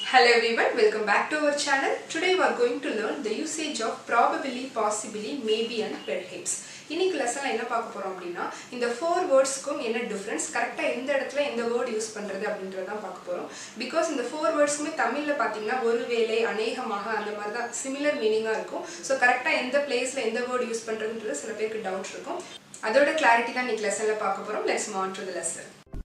Hello everyone, welcome back to our channel. Today we are going to learn the usage of probably, possibly, maybe and perhaps. இன்னைக்கு லெசன்ல என்ன பார்க்க போறோம் அப்படினா இந்த four wordsக்கும் என்ன difference கரெக்ட்டா எந்த இடத்துல எந்த வேர்ட் யூஸ் பண்றது அப்படின்றத தான் பார்க்க போறோம். because இந்த four wordsமே தமிழ்ல பாத்தீங்கன்னா ஒருவேளை அநேகமாக அந்த மாதிரி தான் சிமிலர் மீனிங்கா இருக்கும். சோ கரெக்ட்டா எந்த பிளேஸ்ல எந்த வேர்ட் யூஸ் பண்றதுன்றது சில பேருக்கு டவுட் இருக்கும். அதோட கிளாரிட்டி தான் இன்னைக்கு லெசன்ல பார்க்க போறோம். Let's move on to the lesson.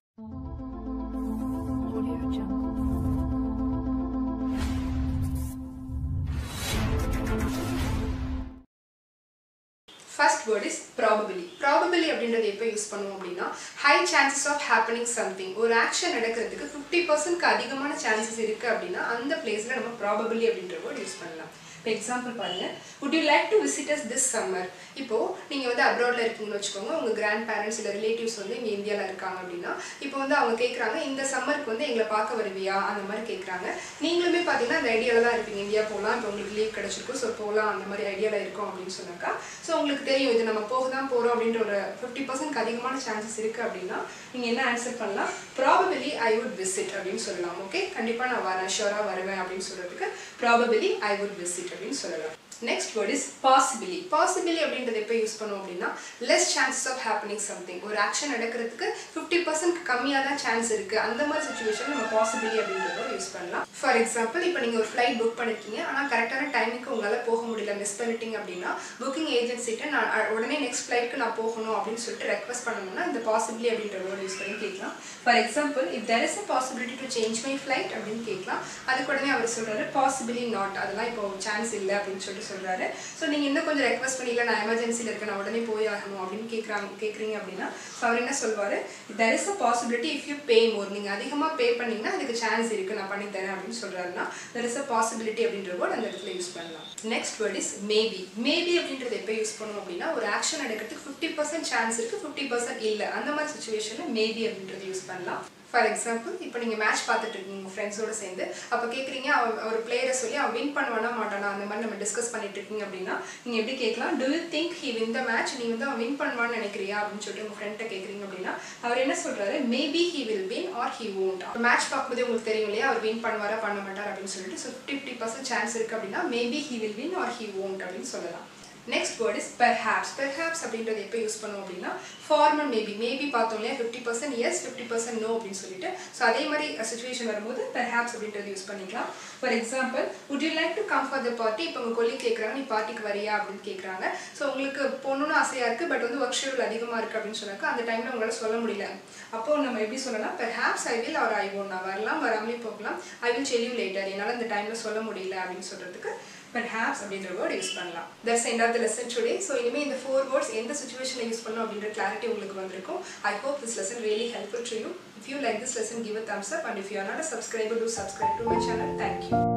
First word is probably. Probably அப்படின்றது எப்போ யூஸ் பண்ணுவோம் அப்படினா high chances of happening something. ஒரு ஆக்ஷன் நடக்கிறதுக்கு 50% க்கு அதிகமான chances இருக்கு அப்படினா அந்த பிளேஸ்ல நம்ம probably அப்படிங்கற வேர்ட் யூஸ் பண்ணலாம். For example பாருங்க, would you like to visit us this summer? இப்போ நீங்க வந்து abroadல இருக்கீங்கன்னு வெச்சுக்கோங்க, உங்க grandparents இல்ல relatives வந்து இங்க இந்தியால இருக்காங்க அப்படினா இப்போ வந்து அவங்க கேக்குறாங்க இந்த சம்மருக்கு வந்து எங்களை பார்க்க வருவியா அந்த மாதிரி கேக்குறாங்க. நீங்களுமே பாத்தீங்கன்னா அந்த ஐடியால தான் இருப்பீங்க, இந்தியா போலாம், இப்போ உங்களுக்கு லீவ் கிடைச்சிருக்கு, சோ போலாம் அந்த மாதிரி ஐடியால இருக்கோம் அப்படினு சொன்னாக்கா சோ உங்களுக்கு தெரியும் இது நம்ம போக தான் போறோம் அப்படின்ற ஒரு 50% க்கு அதிகமான chances இருக்கு அப்படினா நீங்க என்ன ஆன்சர் பண்ணலாம்? Probably I would visit அப்படினு சொல்லலாம். ஓகே, கண்டிப்பா நான் வரேன், ஷூரா வருவேன் அப்படினு சொல்றதுக்கு probably I would visit அப்படினு சொல்லலாம். Next word is possibly. Possibly அப்படின்றது எப்போ யூஸ் பண்ணுவோம் அப்படினா less chances of happening something. ஒரு ஆக்ஷன் நடக்கிறதுக்கு 50% க்கு கம்மியா தான் சான்ஸ் இருக்கு. அந்த மாதிரி சிச்சுவேஷன்ல நம்ம possibly அப்படின்றத யூஸ் பண்ணலாம். For example, இப்போ நீங்க ஒரு flight book பண்ணிருக்கீங்க, ஆனா கரெக்ட்டான டைமுக்கு உங்களால போக முடியல, மிஸ் பண்ணிட்டீங்க அப்படினா booking agency கிட்ட நான் உடனே next flightக்கு நான் போகணும் அப்படினு சொல்லிட்டு ரெக்வெஸ்ட் பண்ணனும்னா இந்த possibly அப்படின்ற வேர்ட் யூஸ் பண்ணி கேட்கலாம். For example, if there is a possibility to change my flight அப்படினு கேட்கலாம். அதுக்கு உடனே அவர் சொல்றாரு possibly not. அதெல்லாம் இப்போ சான்ஸ் இல்ல அப்படினு சொல்லிட்டு சொல்றாரு. சோ நீங்க இன்னும் கொஞ்சம் ரெக்வெஸ்ட் பண்ணீல, நான் எமர்ஜென்சில இருக்கேன், நான் உடனே போய் ஆகணும் அப்படினு கேக்குறீங்க அப்படினா அவர் என்ன சொல்வாரு? There is a possibility if you pay more. நீங்க அதிகமா பே பண்ணீங்கன்னா அதுக்கு சான்ஸ் இருக்கு, நான் பண்ணி தரேன் அப்படினு சொல்றாருன்னா there is a possibility அப்படிங்கற வேர்ட் அந்த இடத்துல யூஸ் பண்ணலாம். Next word is maybe. Maybe அப்படிங்கறது எப்போ யூஸ் பண்ணுவோம் அப்படினா ஒரு ஆக்ஷன் நடக்கிறதுக்கு 50% சான்ஸ் இருக்கு, 50% இல்ல. அந்த மாதிரி சிச்சுவேஷன்ல maybe அப்படிங்கறது யூஸ் பண்ணலாம். For example, இப்போ நீங்க மேட்ச் பார்த்துட்டு இருக்கீங்க உங்க ஃப்ரெண்ட்ஸோட சேர்ந்து, அப்ப கேக்குறீங்க ஒரு பிளேயரை சொல்லி அவன் வின் பண்ணுவானா மாட்டானா அந்த மாதிரி நம்ம டிஸ்கஸ் பண்ணிட்டு இருக்கீங்க அப்படினா நீங்க எப்படி கேட்கலாம்? Do you think he win the match? நீ வந்து அவன் வின் பண்ணுவான்னு நினைக்கிறியா அப்படினு சொல்லிட்டு உங்க ஃப்ரெண்ட்ட கேக்குறீங்க அப்படினா அவர் என்ன சொல்றாரு? Maybe he will win or he won't. Match பார்க்கும்போது உங்களுக்கு தெரியும் இல்லையா அவர் வின் பண்ணுவாரா பண்ண மாட்டாரா அப்படினு சொல்லிட்டு 50% சான்ஸ் இருக்கு அப்படினா maybe he will win or he won't அப்படினு சொல்லலாம். Next word is perhaps. Perhaps அப்படின்றது எப்போ யூஸ் பண்ணுவோம் அப்படினா formal maybe. Maybe பார்த்தோம் இல்லையா 50% yes 50% no அப்படினு சொல்லிட்டு சோ அதே மாதிரி சிச்சுவேஷன் வரும்போது perhaps அப்படின்றது யூஸ் பண்ணிக்கலாம். For example, would you like to come for the party? இப்போ உங்க கொலீக் கேக்குறாங்க நீ பார்ட்டிக்கு வரியா அப்படினு கேக்குறாங்க. சோ உங்களுக்கு போணும்னு ஆசையா இருக்கு, பட் வந்து வொர்க் ஷெட்யூல் அதிகமா இருக்கு அப்படினு சொன்னாக்க அந்த டைம்ல உங்களால சொல்ல முடியல. அப்போ நம்ம எப்படி சொல்லலாம்? Perhaps I will or I won't. நான் வரலாம் வராமலே போகலாம். I will tell you later. என்னால இந்த டைம்ல சொல்ல முடியல அப்படினு சொல்றதுக்கு perhaps அப்படிங்கற வேர்ட் யூஸ் பண்ணலாம். That's the end of the lesson today. So இனிமே இந்த four words எந்த சிச்சுவேஷன்ல யூஸ் பண்ணனும் அப்படிங்கற clarity உங்களுக்கு வந்திருக்கும். I hope this lesson really helpful to you. If you like this lesson, give a thumbs up, and if you are not a subscriber, do subscribe to my channel. Thank you.